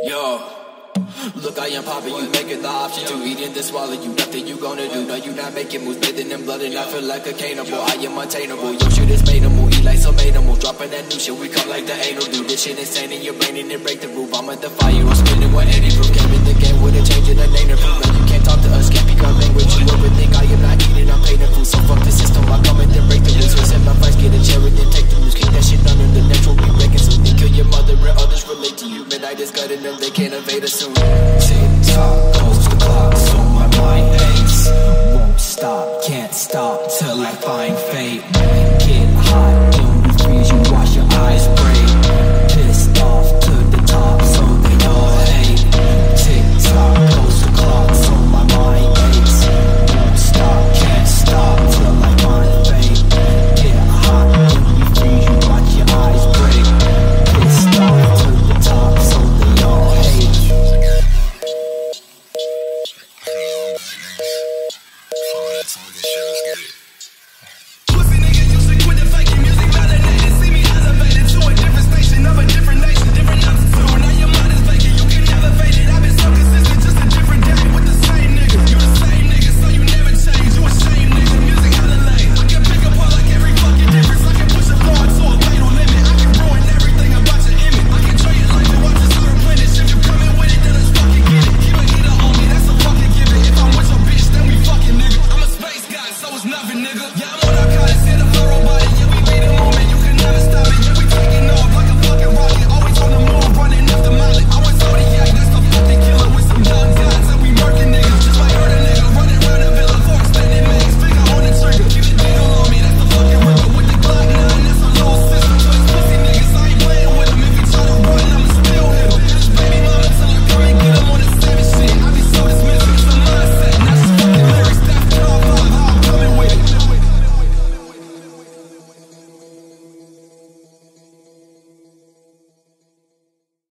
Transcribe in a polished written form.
Yo, look, I am popping, you making the option to eat and then swallow you. Nothing you gonna do, no, you not making moves, bathing in blood, and I feel like a cannibal. I am unattainable, your shit is mateable, eat like some animal, dropping that new shit, we come like the anal do. This shit insane in your brain and it break the roof. I'm at the fire, I'm spinning 180 proof. Came in the game with a change in the name and proof. No, you can't talk to us, can't become language. You ever think I am not eating, I'm paying food. So fuck the system, I come and then break the rules. First my price, get a cherry, then take the news. Keep that shit under the natural, we breaking. So they kill your mother and others relate to you. Midnight is gutting them, they can't evade us soon. Tick tock, goes the clock, so my mind aches, won't stop.